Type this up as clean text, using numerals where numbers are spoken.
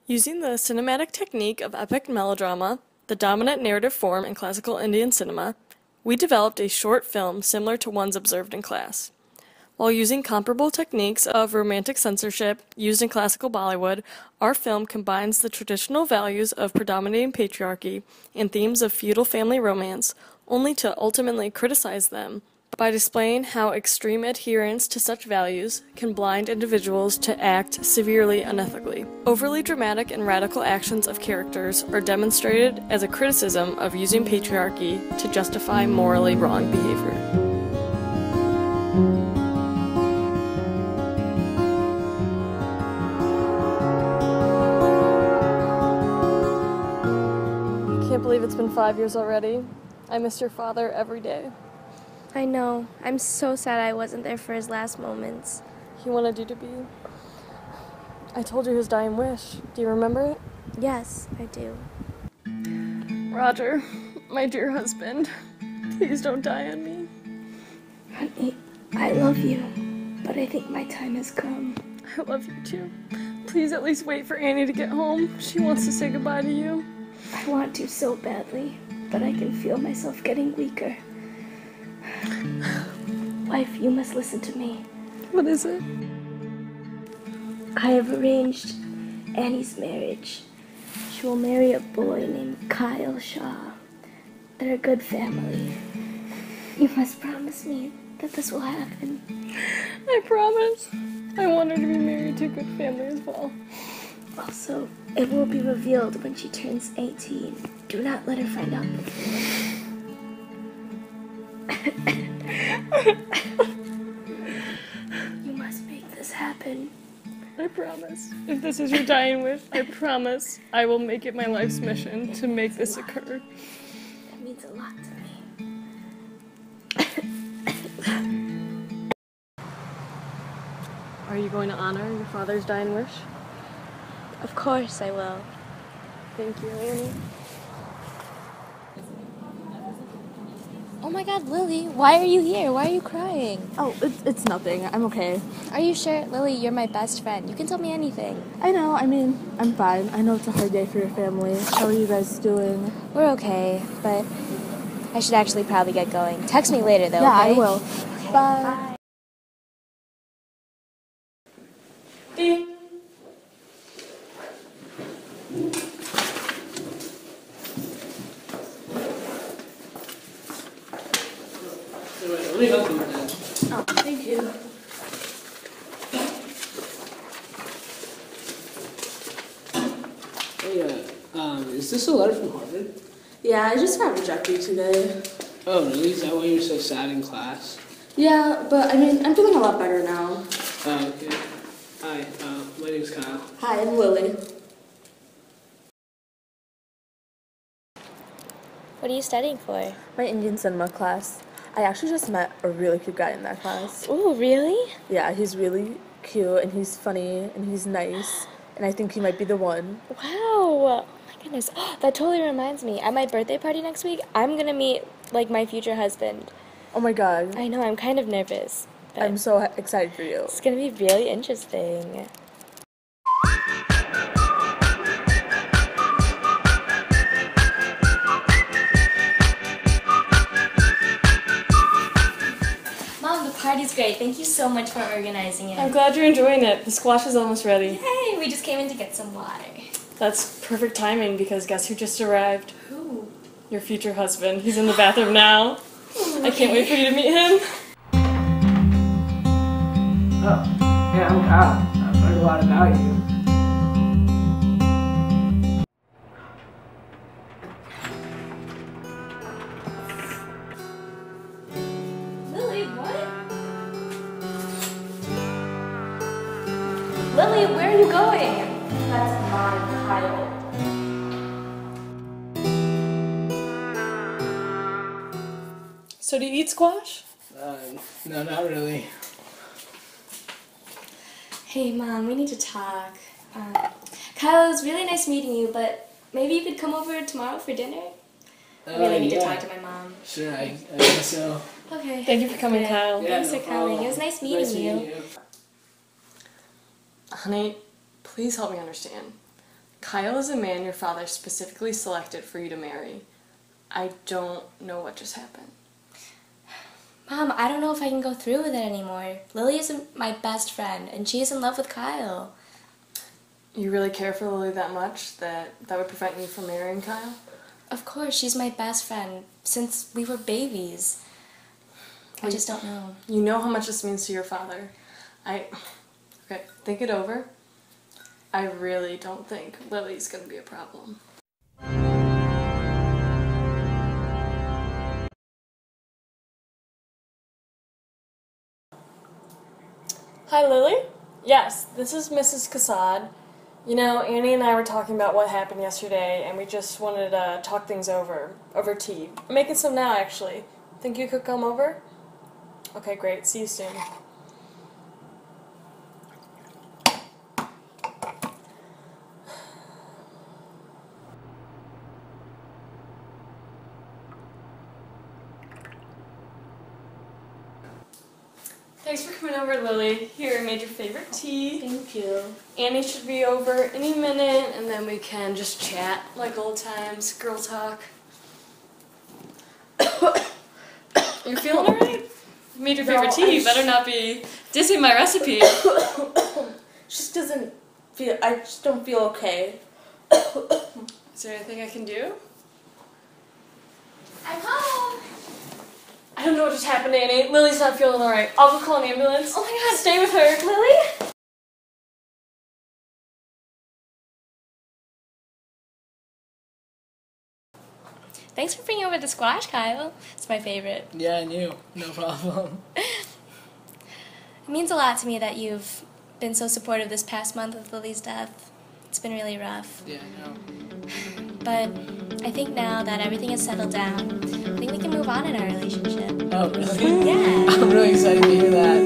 Using the cinematic technique of epic melodrama, the dominant narrative form in classical Indian cinema, we developed a short film similar to ones observed in class. While using comparable techniques of romantic censorship used in classical Bollywood, our film combines the traditional values of predominating patriarchy and themes of feudal family romance, only to ultimately criticize them by displaying how extreme adherence to such values can blind individuals to act severely unethically. Overly dramatic and radical actions of characters are demonstrated as a criticism of using patriarchy to justify morally wrong behavior. I can't believe it's been 5 years already. I miss your father every day. I know. I'm so sad I wasn't there for his last moments. He wanted you to be. I told you his dying wish. Do you remember it? Yes, I do. Roger, my dear husband, please don't die on me. Honey, I love you, but I think my time has come. I love you too. Please at least wait for Annie to get home. She wants to say goodbye to you. I want to so badly, but I can feel myself getting weaker. Wife, you must listen to me. What is it? I have arranged Annie's marriage. She will marry a boy named Kyle Shaw. They're a good family. You must promise me that this will happen. I promise. I want her to be married to a good family as well. Also, it will be revealed when she turns 18. Do not let her find out before. You must make this happen. I promise. If this is your dying wish, I promise I will make it my life's mission to make this occur. It means a lot to me. Are you going to honor your father's dying wish? Of course I will. Thank you, Annie. Oh my god, Lily, why are you here? Why are you crying? Oh, it's nothing. I'm okay. Are you sure? Lily, you're my best friend. You can tell me anything. I know. I mean, I'm fine. I know it's a hard day for your family. How are you guys doing? We're okay, but I should actually probably get going. Text me later, though, Yeah, okay? I will. Bye. Ding. Oh, thank you. Hey, is this a letter from Harvard? Yeah, I just got rejected today. Oh, really? Is that why you were so sad in class? Yeah, but I mean, I'm feeling a lot better now. Oh, okay. Hi, my name's Kyle. Hi, I'm Lily. What are you studying for? My Indian cinema class. I actually just met a really cute guy in that class. Ooh, really? Yeah, he's really cute, and he's funny, and he's nice, and I think he might be the one. Wow. Oh my goodness. That totally reminds me. At my birthday party next week, I'm gonna meet, like, my future husband. Oh my god. I know, I'm kind of nervous. But I'm so excited for you. it's gonna be really interesting. Mom, the party's great. Thank you so much for organizing it. I'm glad you're enjoying it. The squash is almost ready. Hey, we just came in to get some water. That's perfect timing because guess who just arrived? Who? Your future husband. He's in the bathroom now. I can't wait for you to meet him. Oh, yeah, I'm Kyle. I've heard a lot about you. Lily, what? Lily, where are you going? That's my Kyle. So do you eat squash? No, not really. Hey, Mom, we need to talk. Kyle, it was really nice meeting you, but maybe you could come over tomorrow for dinner? I really need to talk to my mom. Sure, I guess so. Okay. Thank you for coming, Kyle. Yeah, Thanks no for coming. problem. It was nice Nice meeting you. Honey, please help me understand. Kyle is a man your father specifically selected for you to marry. I don't know what just happened. Mom, I don't know if I can go through with it anymore. Lily is my best friend, and she is in love with Kyle. You really care for Lily that much that would prevent you from marrying Kyle? Of course, she's my best friend since we were babies. I just don't know. You know how much this means to your father. Okay, think it over. I really don't think Lily's gonna be a problem. Hi, Lily? Yes, this is Mrs. Kassad. You know, Annie and I were talking about what happened yesterday, and we just wanted to talk things over tea. I'm making some now, actually. Think you could come over? Okay, great. See you soon. Thanks for coming over, Lily. Here, I made your favorite tea. Thank you. Annie should be over any minute, and then we can just chat like old times, girl talk. You feeling alright? Made your favorite tea. You better not be dissing my recipe. Just doesn't feel. I just don't feel okay. Is there anything I can do? I'm home! I don't know what just happened, Annie. Lily's not feeling alright. I'll go call an ambulance. Oh my god! Stay with her. Lily? Thanks for bringing over the squash, Kyle. It's my favorite. Yeah, I knew. No problem. It means a lot to me that you've been so supportive this past month with Lily's death. It's been really rough. Yeah, I know. But I think now that everything has settled down, I think we can move on in our relationship. Oh, really? Yeah. I'm really excited to hear that.